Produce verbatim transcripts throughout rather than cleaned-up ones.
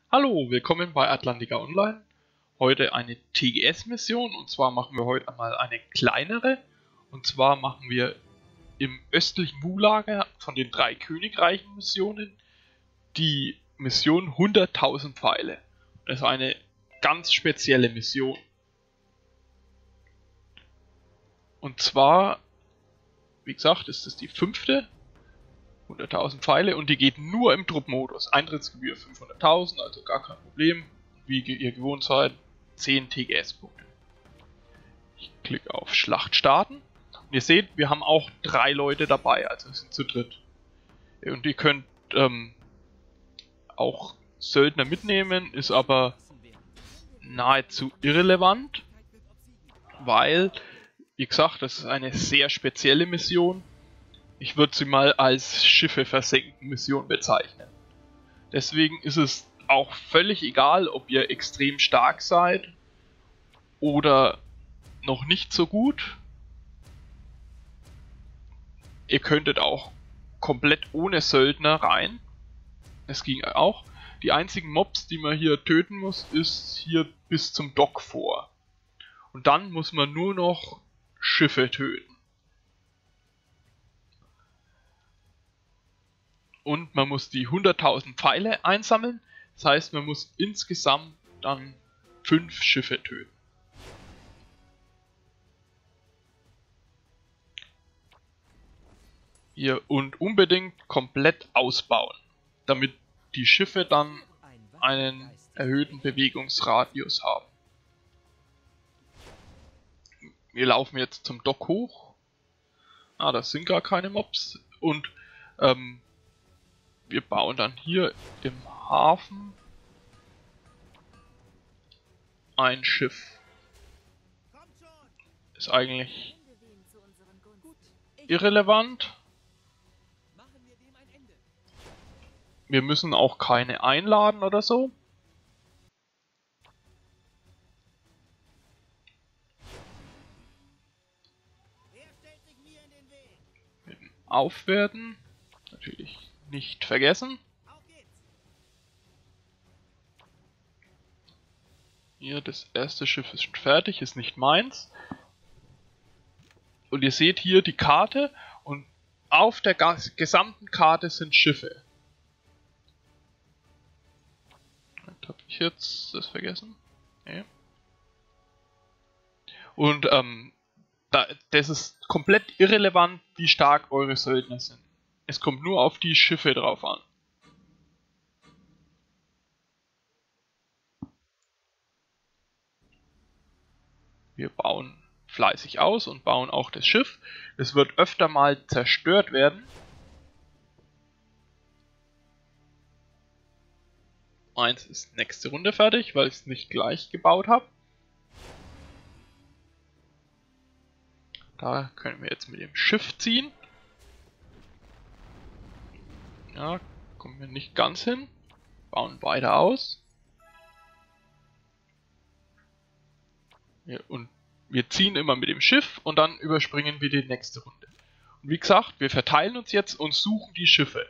Hallo, willkommen bei Atlantica Online. Heute eine T G S-Mission und zwar machen wir heute einmal eine kleinere. Und zwar machen wir im östlichen Mu-Lager von den drei Königreichen Missionen die Mission hunderttausend Pfeile. Das ist eine ganz spezielle Mission. Und zwar, wie gesagt, ist es die fünfte. hunderttausend Pfeile und die geht nur im Truppmodus. Eintrittsgebühr fünfhunderttausend, also gar kein Problem. Wie ihr gewohnt seid, zehn T G S-Punkte. Ich klicke auf Schlacht starten. Und ihr seht, wir haben auch drei Leute dabei, also wir sind zu dritt. Und ihr könnt ähm, auch Söldner mitnehmen, ist aber nahezu irrelevant, weil, wie gesagt, das ist eine sehr spezielle Mission. Ich würde sie mal als Schiffe versenken Mission bezeichnen. Deswegen ist es auch völlig egal, ob ihr extrem stark seid oder noch nicht so gut. Ihr könntet auch komplett ohne Söldner rein. Es ging auch. Die einzigen Mobs, die man hier töten muss, ist hier bis zum Dock vor. Und dann muss man nur noch Schiffe töten. Und man muss die hunderttausend Pfeile einsammeln. Das heißt, man muss insgesamt dann fünf Schiffe töten. Hier und unbedingt komplett ausbauen, damit die Schiffe dann einen erhöhten Bewegungsradius haben. Wir laufen jetzt zum Dock hoch. Ah, das sind gar keine Mobs. Und ähm, wir bauen dann hier im Hafen ein Schiff. Ist eigentlich irrelevant. Wir müssen auch keine einladen oder so. Mit dem Aufwerten natürlich nicht vergessen. Hier, das erste Schiff ist schon fertig, ist nicht meins. Und ihr seht hier die Karte und auf der gesamten Karte sind Schiffe. Habe ich jetzt das vergessen? Nee. Und ähm, da, das ist komplett irrelevant, wie stark eure Söldner sind. Es kommt nur auf die Schiffe drauf an. Wir bauen fleißig aus und bauen auch das Schiff. Es wird öfter mal zerstört werden. Meins ist nächste Runde fertig, weil ich es nicht gleich gebaut habe. Da können wir jetzt mit dem Schiff ziehen. Ja, kommen wir nicht ganz hin. Bauen beide aus. Ja, und wir ziehen immer mit dem Schiff und dann überspringen wir die nächste Runde. Und wie gesagt, wir verteilen uns jetzt und suchen die Schiffe.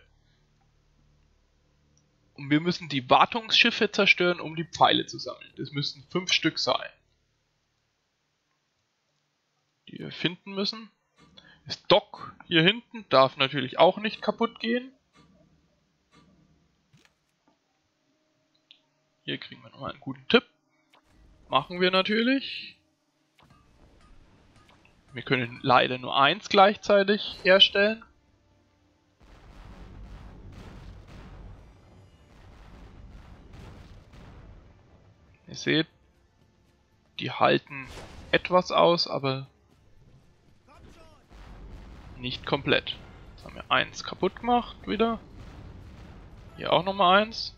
Und wir müssen die Wartungsschiffe zerstören, um die Pfeile zu sammeln. Das müssen fünf Stück sein, die wir finden müssen. Das Dock hier hinten darf natürlich auch nicht kaputt gehen. Hier kriegen wir nochmal einen guten Tipp. Machen wir natürlich. Wir können leider nur eins gleichzeitig herstellen. Ihr seht, die halten etwas aus, aber nicht komplett. Jetzt haben wir eins kaputt gemacht wieder. Hier auch nochmal eins.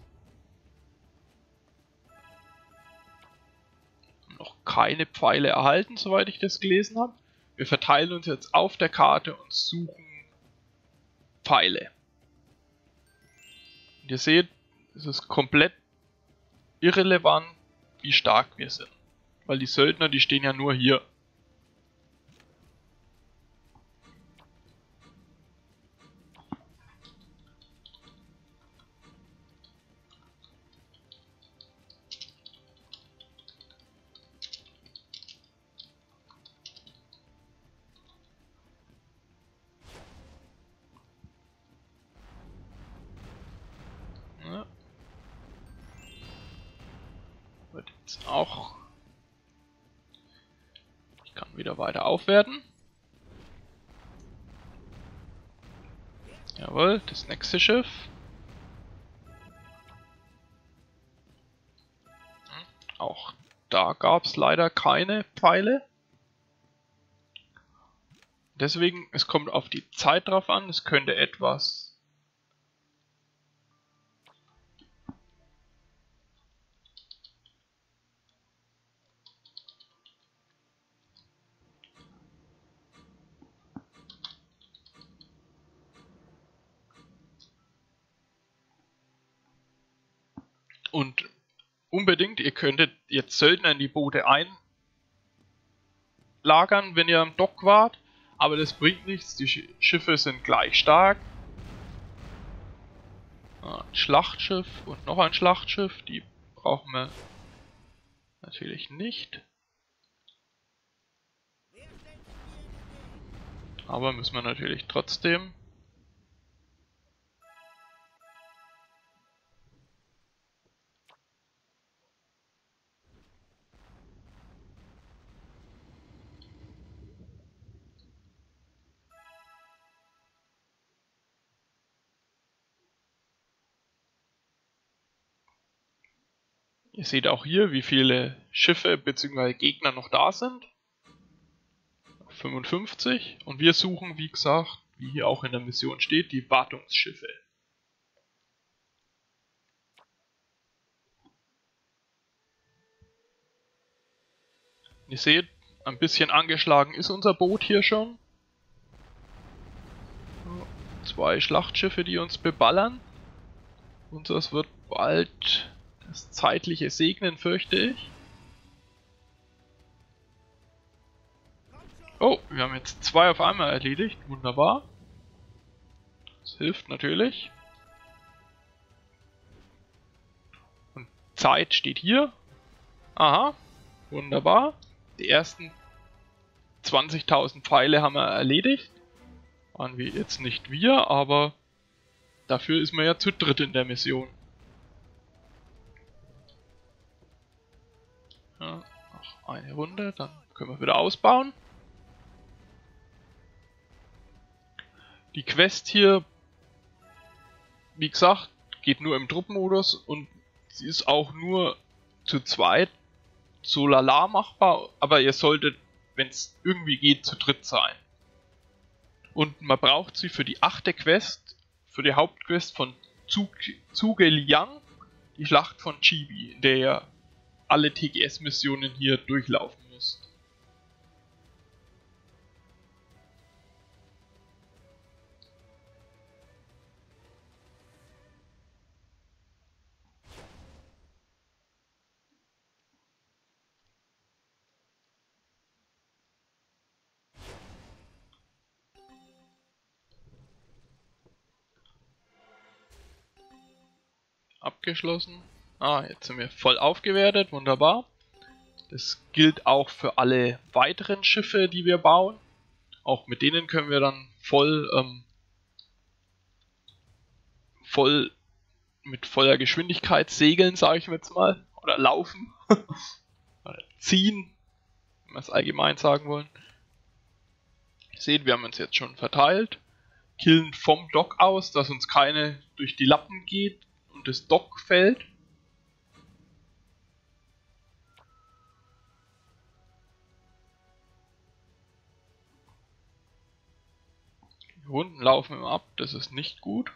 Noch keine Pfeile erhalten, soweit ich das gelesen habe. Wir verteilen uns jetzt auf der Karte und suchen Pfeile. Und ihr seht, es ist komplett irrelevant, wie stark wir sind. Weil die Söldner, die stehen ja nur hier. wird jetzt auch... Ich kann wieder weiter aufwerten. Jawohl, das nächste Schiff. Auch da gab es leider keine Pfeile. Deswegen, es kommt auf die Zeit drauf an, es könnte etwas... Und unbedingt, ihr könntet jetzt Söldner in die Boote einlagern, wenn ihr am Dock wart, aber das bringt nichts, die Sch Schiffe sind gleich stark. Ein Schlachtschiff und noch ein Schlachtschiff, die brauchen wir natürlich nicht. Aber müssen wir natürlich trotzdem. Ihr seht auch hier, wie viele Schiffe bzw. Gegner noch da sind. fünfundfünfzig. Und wir suchen, wie gesagt, wie hier auch in der Mission steht, die Wartungsschiffe. Ihr seht, ein bisschen angeschlagen ist unser Boot hier schon. Zwei Schlachtschiffe, die uns beballern. Unseres wird bald das zeitliche segnen, fürchte ich. Oh, wir haben jetzt zwei auf einmal erledigt. Wunderbar. Das hilft natürlich. Und Zeit steht hier. Aha, wunderbar. Die ersten zwanzigtausend Pfeile haben wir erledigt. Waren wir jetzt nicht wir, aber dafür ist man ja zu dritt in der Mission. Ja, noch eine Runde, dann können wir wieder ausbauen. Die Quest hier, wie gesagt, geht nur im Truppenmodus und sie ist auch nur zu zweit so lala machbar, aber ihr solltet, wenn es irgendwie geht, zu dritt sein. Und man braucht sie für die achte Quest, für die Hauptquest von Zhuge-Liang, die Schlacht von Chibi, in der ihr alle T G S-Missionen hier durchlaufen müsst. Abgeschlossen. Ah, jetzt sind wir voll aufgewertet, wunderbar. Das gilt auch für alle weiteren Schiffe, die wir bauen. Auch mit denen können wir dann voll, ähm, voll mit voller Geschwindigkeit segeln, sage ich jetzt mal. Oder laufen. Oder ziehen, wenn wir es allgemein sagen wollen. Ihr seht, wir haben uns jetzt schon verteilt. Killen vom Dock aus, dass uns keine durch die Lappen geht und das Dock fällt. Die Runden laufen immer ab, das ist nicht gut.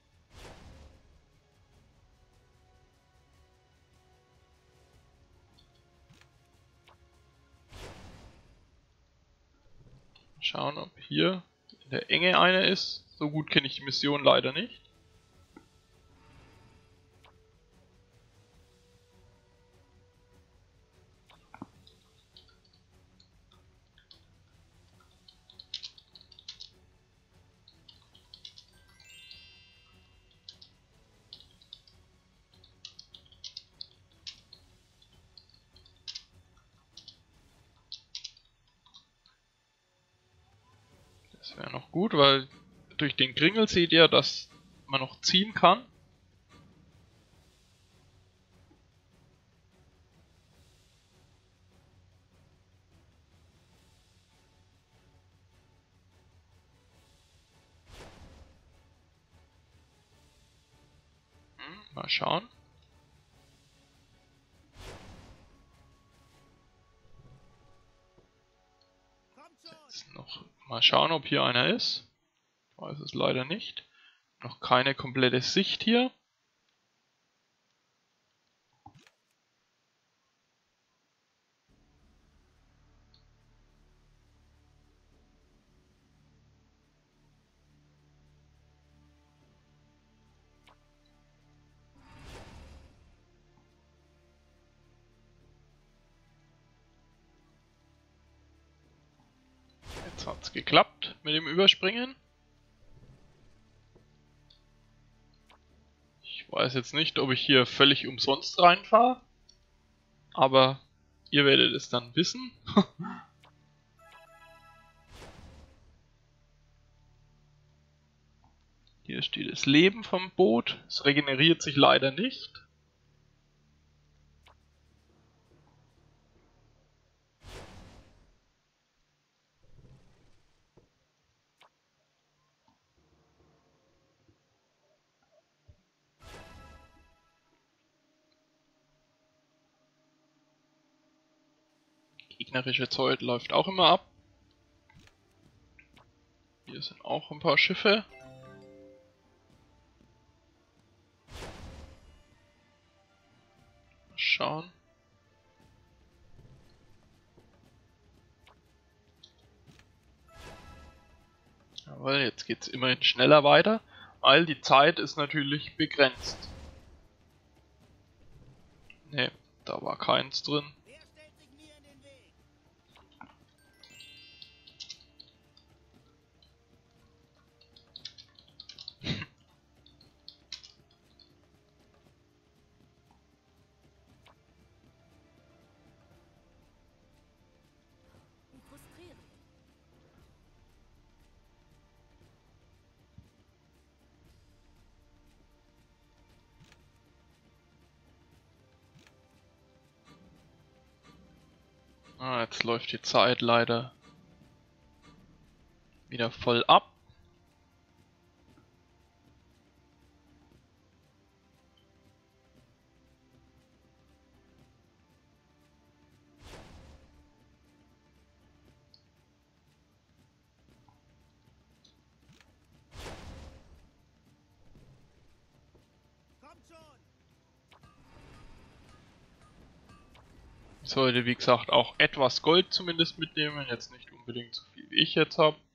Schauen, ob hier in der Enge einer ist. So gut kenne ich die Mission leider nicht. Das wäre noch gut, weil durch den Kringel seht ihr, dass man noch ziehen kann. Mal schauen. Jetzt noch mal schauen, ob hier einer ist. Ich weiß es leider nicht. Noch keine komplette Sicht hier. Jetzt hat es geklappt mit dem Überspringen. Ich weiß jetzt nicht, ob ich hier völlig umsonst reinfahre, aber ihr werdet es dann wissen. Hier steht das Leben vom Boot. Es regeneriert sich leider nicht. Gegnerische Zeug läuft auch immer ab. Hier sind auch ein paar Schiffe. Mal schauen. Jawohl, jetzt geht es immerhin schneller weiter, weil die Zeit ist natürlich begrenzt. Ne, da war keins drin. Ah, jetzt läuft die Zeit leider wieder voll ab. Ich sollte, wie gesagt, auch etwas Gold zumindest mitnehmen, jetzt nicht unbedingt so viel wie ich jetzt habe.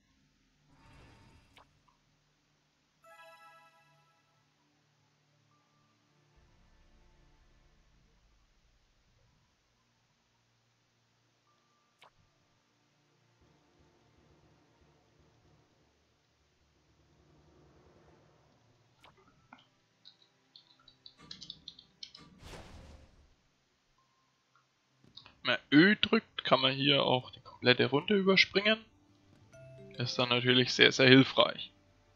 Wenn man Ö drückt, kann man hier auch die komplette Runde überspringen. Ist dann natürlich sehr, sehr hilfreich.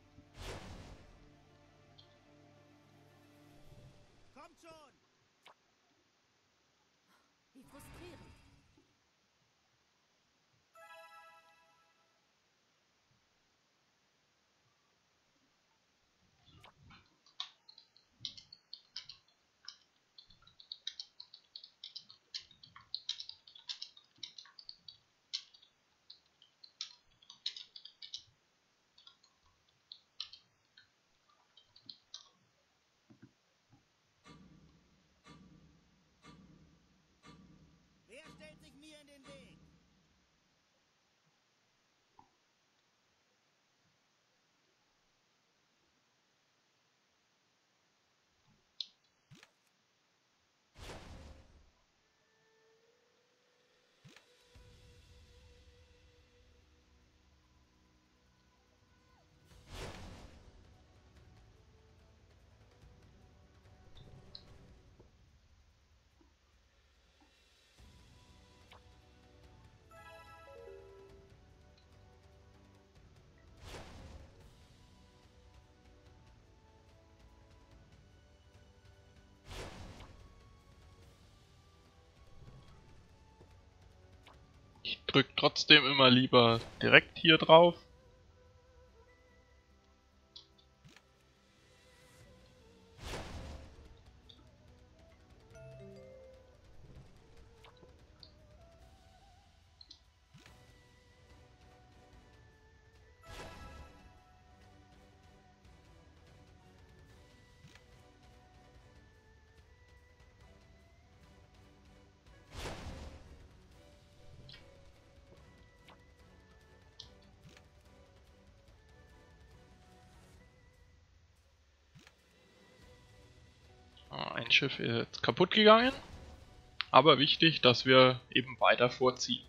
Ich drücke trotzdem immer lieber direkt hier drauf. Schiff ist kaputt gegangen. Aber wichtig, dass wir eben weiter vorziehen.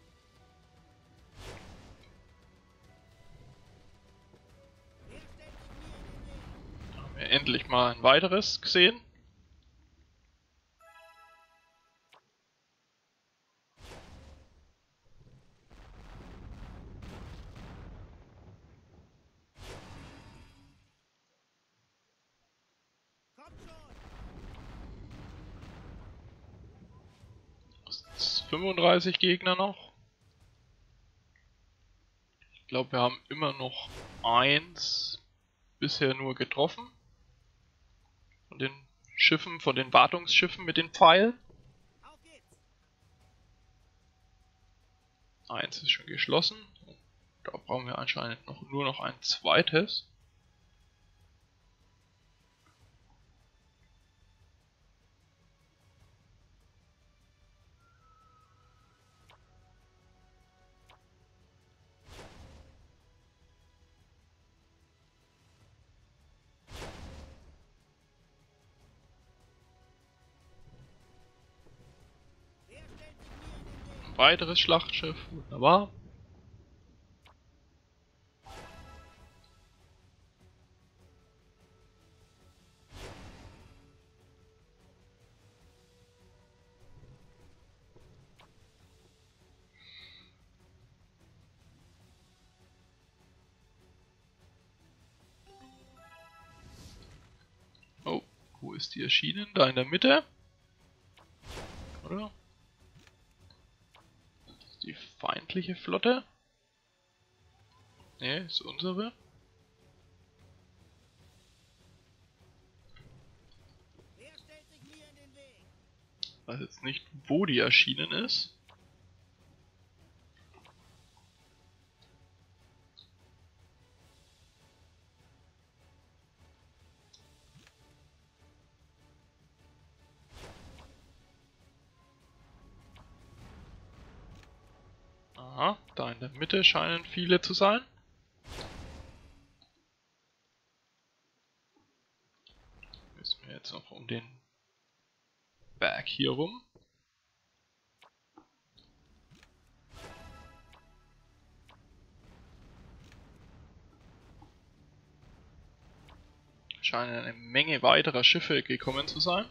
Da haben wir endlich mal ein weiteres gesehen. fünfunddreißig Gegner noch. Ich glaube, wir haben immer noch eins bisher nur getroffen. Von den Schiffen, von den Wartungsschiffen mit den Pfeilen. Eins ist schon geschlossen. Da brauchen wir anscheinend noch, nur noch ein zweites. Ein weiteres Schlachtschiff, wunderbar. Oh, wo ist die erschienen? Da in der Mitte. Oder? Das ist die feindliche Flotte. Ne, ist unsere. Ich weiß jetzt nicht, wo die erschienen ist. Aha, da in der Mitte scheinen viele zu sein. Müssen wir jetzt noch um den Berg hier rum. Scheinen eine Menge weiterer Schiffe gekommen zu sein.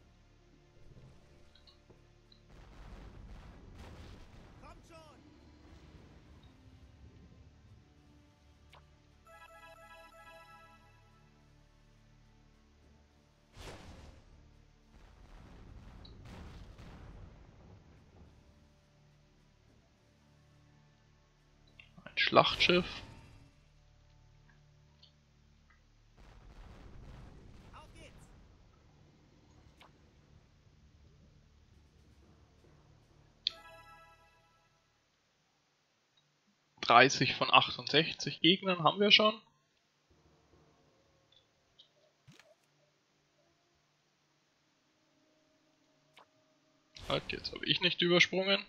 Ein Schlachtschiff. dreißig von achtundsechzig Gegnern haben wir schon. Halt, jetzt habe ich nicht übersprungen.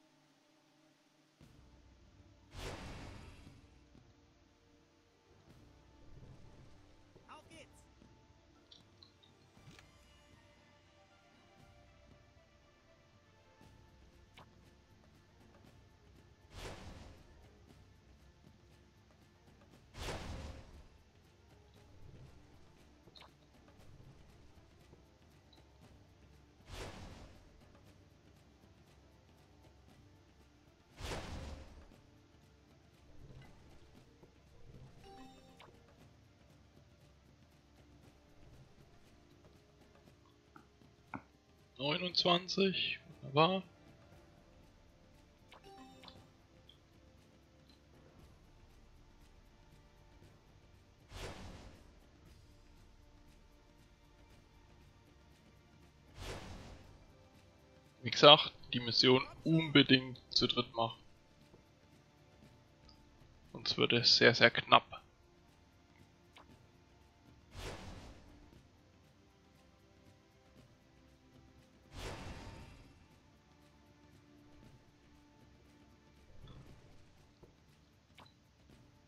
neunundzwanzig, wunderbar. Wie gesagt, die Mission unbedingt zu dritt machen. Sonst wird es sehr, sehr knapp.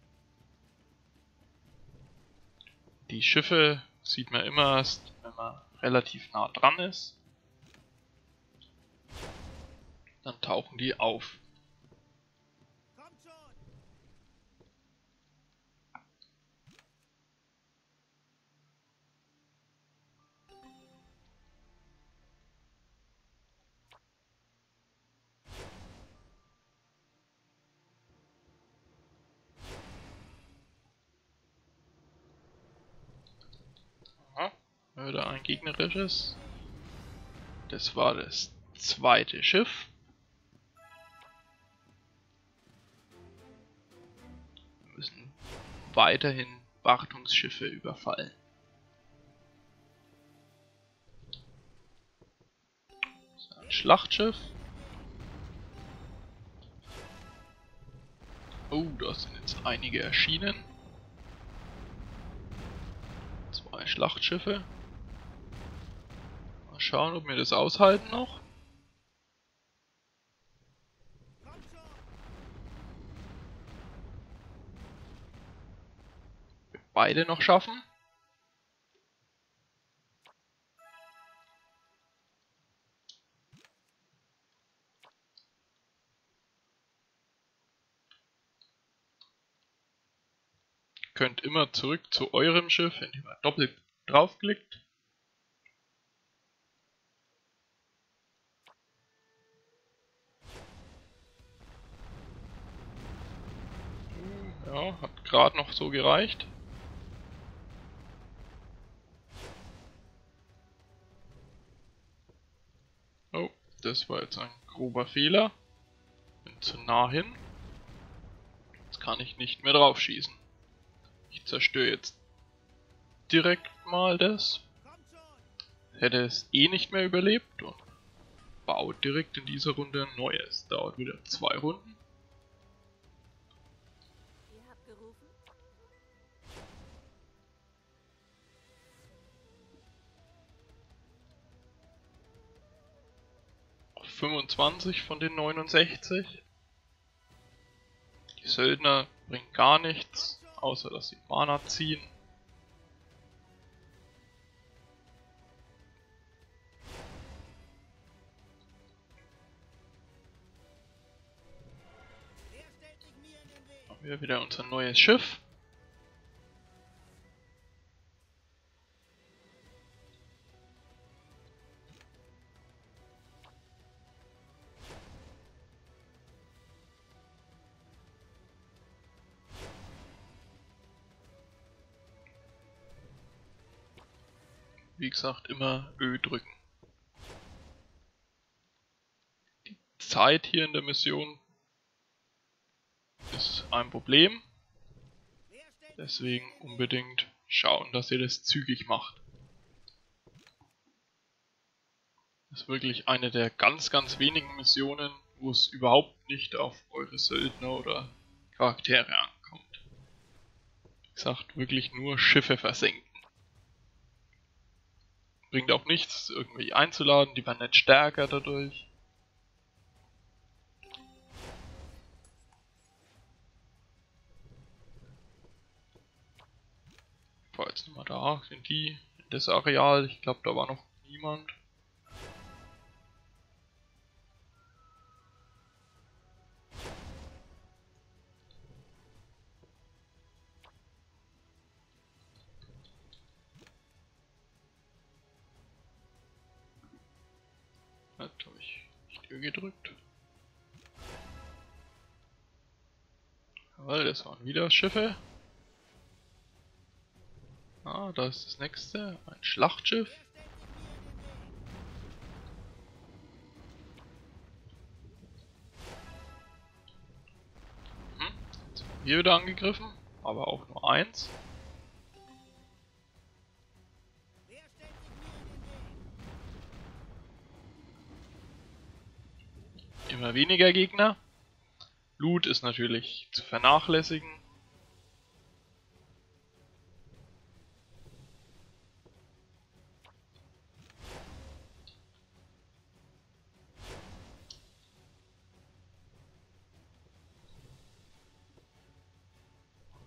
Die Schiffe sieht man immer erst, wenn man relativ nah dran ist, dann tauchen die auf. Aha, wieder ein gegnerisches. Das war das zweite Schiff. Wir müssen weiterhin Wartungsschiffe überfallen. Das ist ein Schlachtschiff. Oh, da sind jetzt einige erschienen. Zwei Schlachtschiffe. Mal schauen, ob wir das aushalten noch. Wir beide noch schaffen. Könnt immer zurück zu eurem Schiff, indem ihr doppelt draufklickt. Ja, hat gerade noch so gereicht. Oh, das war jetzt ein grober Fehler. Bin zu nah hin. Jetzt kann ich nicht mehr drauf schießen. Ich zerstöre jetzt direkt mal das. Hätte es eh nicht mehr überlebt und baut direkt in dieser Runde ein neues. Dauert wieder zwei Runden. fünfundzwanzig von den neunundsechzig. Die Söldner bringen gar nichts, außer dass sie Mana ziehen. Haben wir wieder unser neues Schiff. Wie gesagt, immer Ö drücken. Die Zeit hier in der Mission ist ein Problem. Deswegen unbedingt schauen, dass ihr das zügig macht. Das ist wirklich eine der ganz, ganz wenigen Missionen, wo es überhaupt nicht auf eure Söldner oder Charaktere ankommt. Wie gesagt, wirklich nur Schiffe versenken. Bringt auch nichts, irgendwie einzuladen, die werden nicht stärker dadurch. Ich fahr jetzt nochmal da, in die, in das Areal, ich glaube da war noch niemand. Jetzt habe ich nicht Ö gedrückt. Jawohl, das waren wieder Schiffe. Ah, da ist das nächste, ein Schlachtschiff. Hm, jetzt haben wir wieder angegriffen, aber auch nur eins. Immer weniger Gegner. Loot ist natürlich zu vernachlässigen.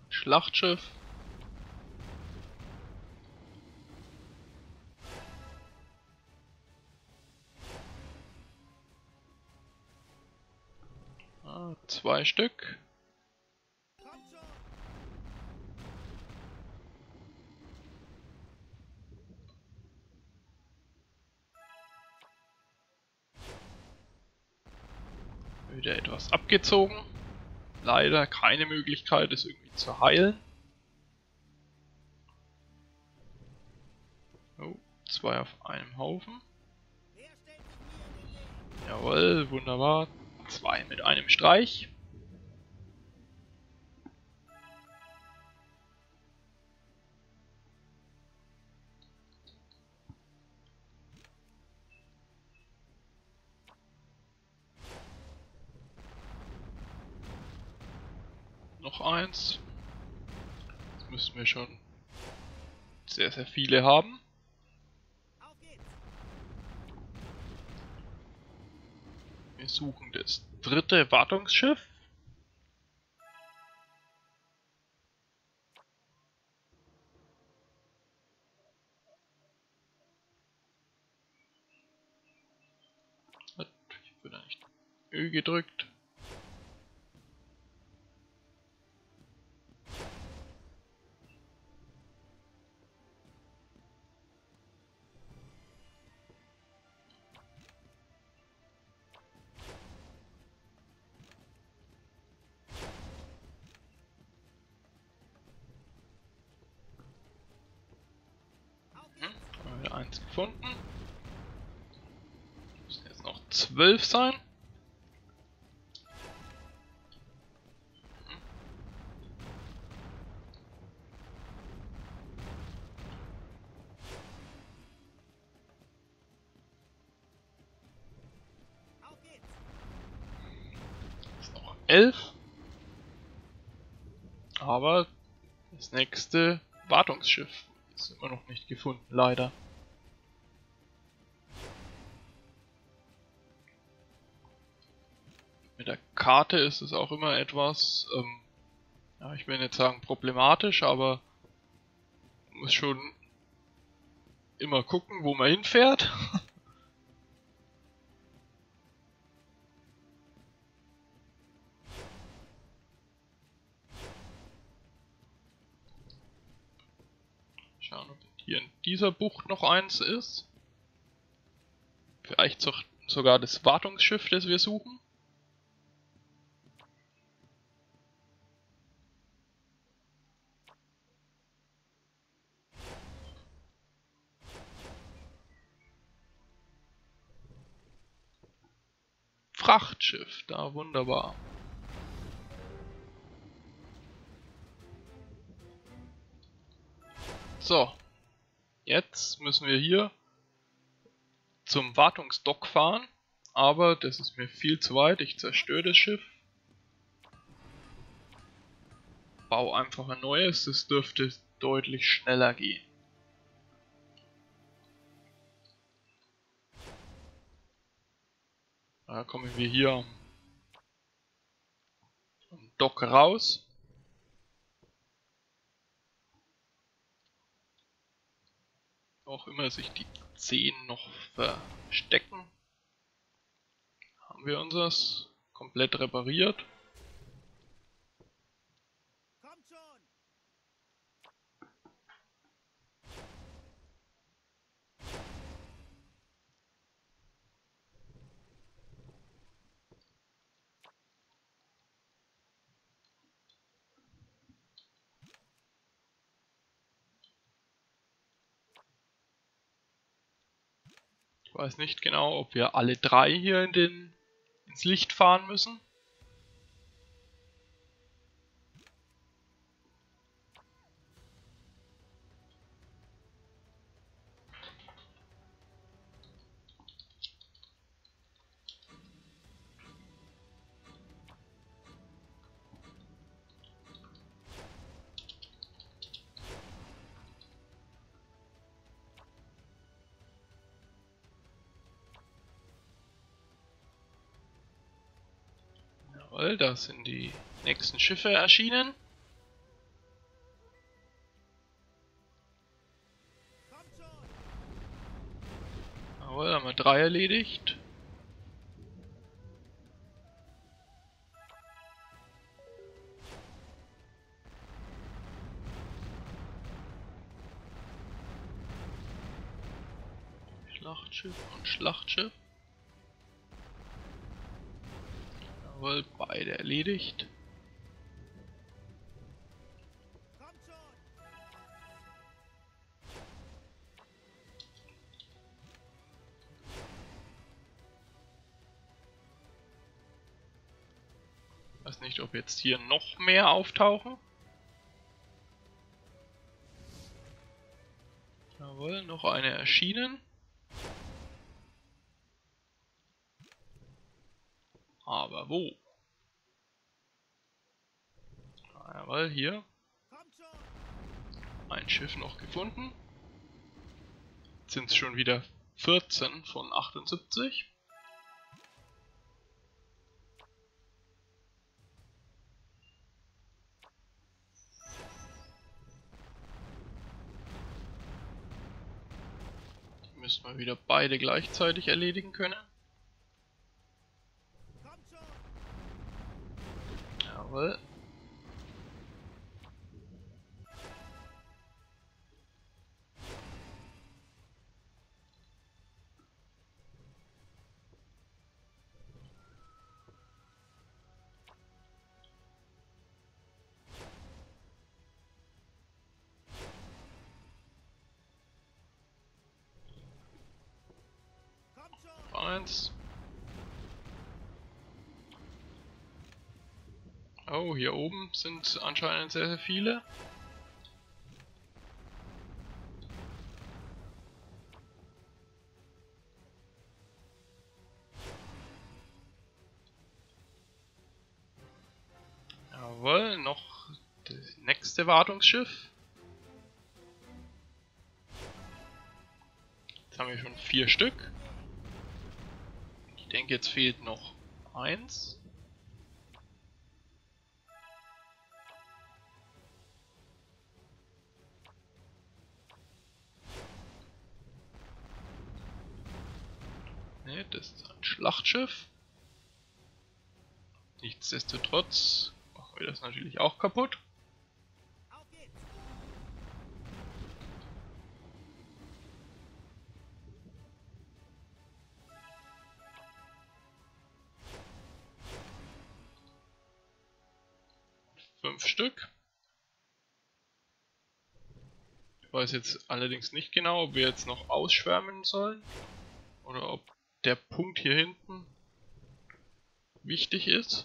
Schlachtschiff. zwei Stück. Wieder etwas abgezogen. Leider keine Möglichkeit, es irgendwie zu heilen. Oh, zwei auf einem Haufen. Jawohl, wunderbar. Zwei mit einem Streich. Noch eins. Jetzt müssen wir schon sehr, sehr viele haben. Wir suchen das dritte Wartungsschiff. Ich bin da nicht Ö gedrückt. Eins gefunden. Müssen jetzt noch zwölf sein. Jetzt noch elf. Aber das nächste Wartungsschiff ist immer noch nicht gefunden, leider. Mit der Karte ist es auch immer etwas, ähm, ja, ich will nicht sagen problematisch, aber man muss schon immer gucken, wo man hinfährt. Schauen, ob hier in dieser Bucht noch eins ist. Vielleicht so, sogar das Wartungsschiff, das wir suchen. Frachtschiff, da wunderbar. So, jetzt müssen wir hier zum Wartungsdock fahren, aber das ist mir viel zu weit, ich zerstöre das Schiff. Bau einfach ein neues, das dürfte deutlich schneller gehen. Da kommen wir hier am Dock raus. Auch immer sich die zehn noch verstecken. Haben wir unseres komplett repariert. Kommt schon. Ich weiß nicht genau, ob wir alle drei hier in den, ins Licht fahren müssen. Jawohl, da sind die nächsten Schiffe erschienen. Kommt schon. Jawohl, haben wir drei erledigt. Schlachtschiff und Schlachtschiff. Jawohl, beide erledigt. Kommt schon! Weiß nicht, ob jetzt hier noch mehr auftauchen. Jawohl, noch eine erschienen. Aber wo? Jawohl, hier. Kommt schon! Ein Schiff noch gefunden. Jetzt sind es schon wieder vierzehn von achtundsiebzig. Die müssen wir wieder beide gleichzeitig erledigen können. Kommt schon! Jawohl. Kommt schon! Eins. Oh, hier oben sind anscheinend sehr, sehr viele. Jawohl, noch das nächste Wartungsschiff. Jetzt haben wir schon vier Stück. Ich denke, jetzt fehlt noch eins. Ne, das ist ein Schlachtschiff. Nichtsdestotrotz machen wir das natürlich auch kaputt. Auf geht's! Fünf Stück. Ich weiß jetzt allerdings nicht genau, ob wir jetzt noch ausschwärmen sollen oder ob der Punkt hier hinten wichtig ist.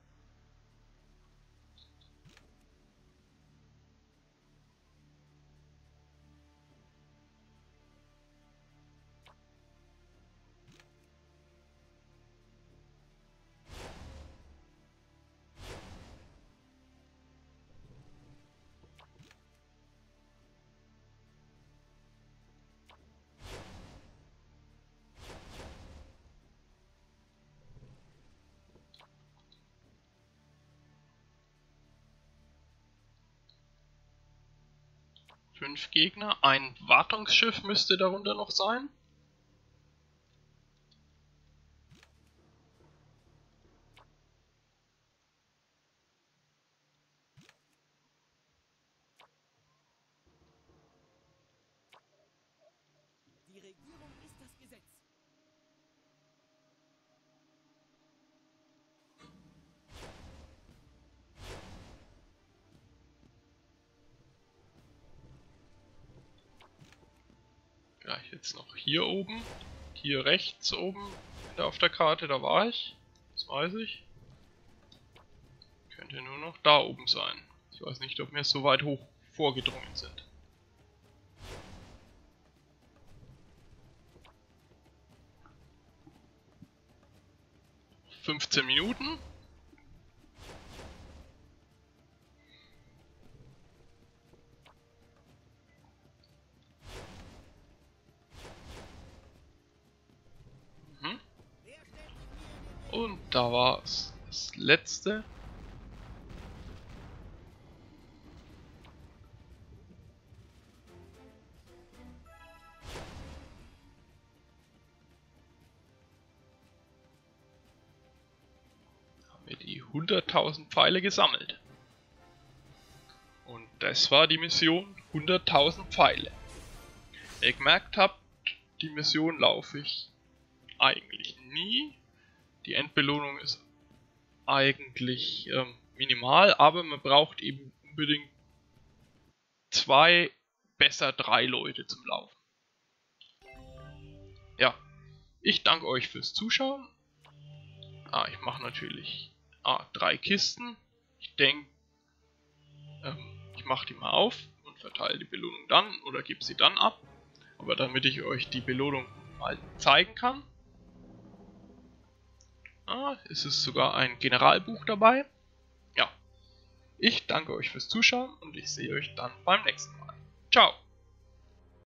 Fünf Gegner, ein Wartungsschiff müsste darunter noch sein. Die Regierung ist das Gesetz. Gleich jetzt noch hier oben. Hier rechts oben auf der Karte, da war ich. Das weiß ich. Könnte nur noch da oben sein. Ich weiß nicht, ob wir so weit hoch vorgedrungen sind. fünfzehn Minuten. Mhm. Wer stellt sich mir in den Weg? Und da war es das letzte. Haben wir die hunderttausend Pfeile gesammelt. Und das war die Mission hunderttausend Pfeile. Wie ihr gemerkt habt, die Mission laufe ich eigentlich nie. Die Endbelohnung ist eigentlich ähm, minimal, aber man braucht eben unbedingt zwei, besser drei Leute zum Laufen. Ja, ich danke euch fürs Zuschauen. Ah, ich mache natürlich ah, drei Kisten. Ich denke, ähm, ich mache die mal auf und verteile die Belohnung dann oder gebe sie dann ab. Aber damit ich euch die Belohnung mal zeigen kann, ah, ist es sogar ein Generalbuch dabei. Ja, ich danke euch fürs Zuschauen und ich sehe euch dann beim nächsten Mal. Ciao!